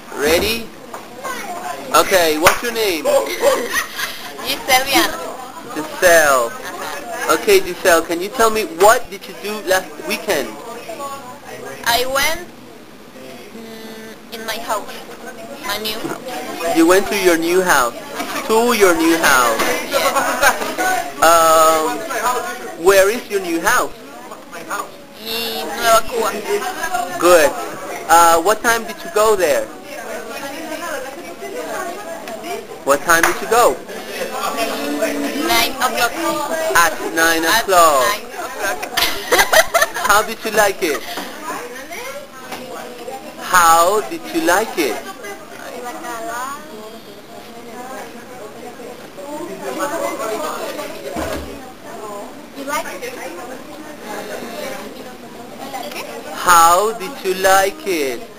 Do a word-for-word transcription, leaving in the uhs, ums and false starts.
Ready? Okay, what's your name? Gisselle. Gisselle. Okay, Gisselle, can you tell me what did you do last weekend? I went mm, in my house, my new house. You went to your new house. To your new house. Um, where is your new house? In Nueva Cuba. Good. Uh, what time did you go there? What time did you go? Nine o'clock. At nine At o'clock. nine o'clock. How did you like it? How did you like it? You like it? How did you like it?